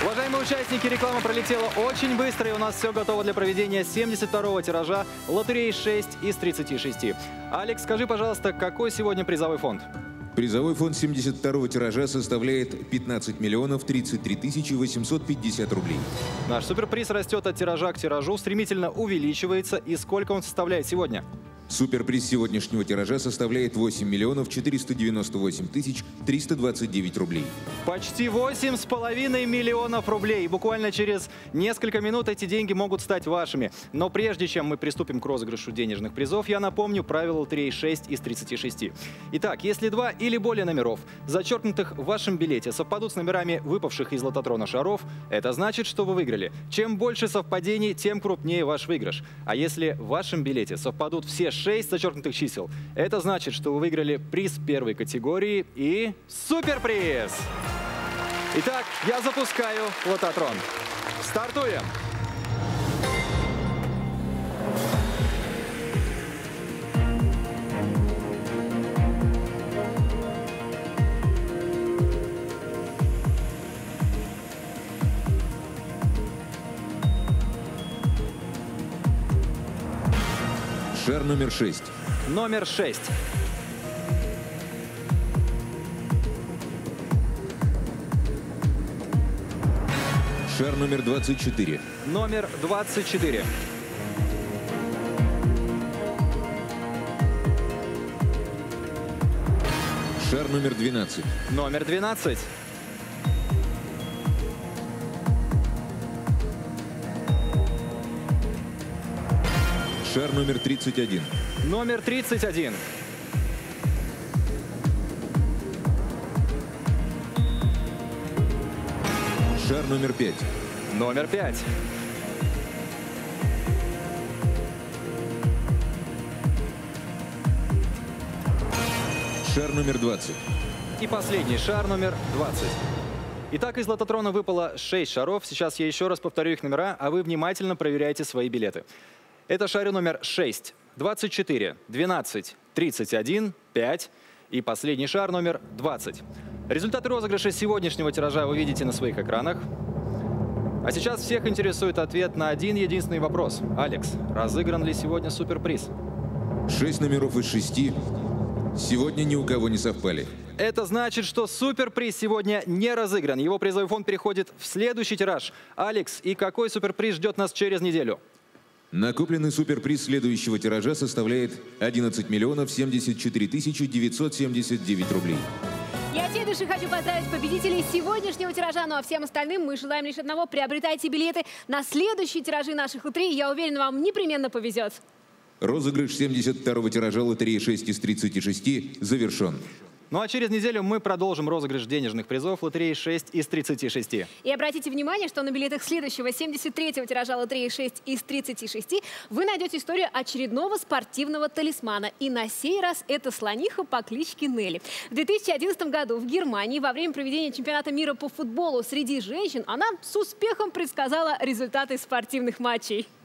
Уважаемые участники, реклама пролетела очень быстро, и у нас все готово для проведения 72-го тиража лотереи 6 из 36. Алекс, скажи, пожалуйста, какой сегодня призовой фонд? Призовой фонд 72-го тиража составляет 15 миллионов 33 тысячи 850 рублей. Наш суперприз растет от тиража к тиражу, стремительно увеличивается. И сколько он составляет сегодня? Суперприз сегодняшнего тиража составляет 8 миллионов 498 тысяч 329 рублей. Почти 8,5 миллионов рублей. Буквально через несколько минут эти деньги могут стать вашими. Но прежде чем мы приступим к розыгрышу денежных призов, я напомню правила лотереи 6 из 36. Итак, если 2 или более номеров, зачеркнутых в вашем билете, совпадут с номерами выпавших из лототрона шаров, это значит, что вы выиграли. Чем больше совпадений, тем крупнее ваш выигрыш. А если в вашем билете совпадут все 6 зачеркнутых чисел, это значит, что вы выиграли приз первой категории и суперприз! Итак, я запускаю лототрон. Стартуем! Шар номер 6. Номер 6. Шар номер 24. Номер 24. Шар номер 12. Номер 12. Шар номер 31. Номер 31. Шар номер 5. Номер 5. Шар номер 20. И последний шар номер 20. Итак, из лототрона выпало 6 шаров. Сейчас я еще раз повторю их номера, а вы внимательно проверяйте свои билеты. Это шары номер 6, 24, 12, 31, 5 и последний шар номер 20. Результаты розыгрыша сегодняшнего тиража вы видите на своих экранах. А сейчас всех интересует ответ на один единственный вопрос. Алекс, разыгран ли сегодня суперприз? 6 номеров из 6 сегодня ни у кого не совпали. Это значит, что суперприз сегодня не разыгран. Его призовой фонд переходит в следующий тираж. Алекс, и какой суперприз ждет нас через неделю? Накопленный суперприз следующего тиража составляет 11 миллионов 74 тысячи 979 рублей. Я от всей души хочу поздравить победителей сегодняшнего тиража. Ну а всем остальным мы желаем лишь одного: приобретайте билеты на следующие тиражи наших лотерей. Я уверена, вам непременно повезет. Розыгрыш 72-го тиража лотереи 6 из 36 завершен. Ну а через неделю мы продолжим розыгрыш денежных призов лотереи 6 из 36. И обратите внимание, что на билетах следующего 73-го тиража лотереи 6 из 36 вы найдете историю очередного спортивного талисмана. И на сей раз это слониха по кличке Нелли. В 2011 году в Германии во время проведения чемпионата мира по футболу среди женщин она с успехом предсказала результаты спортивных матчей.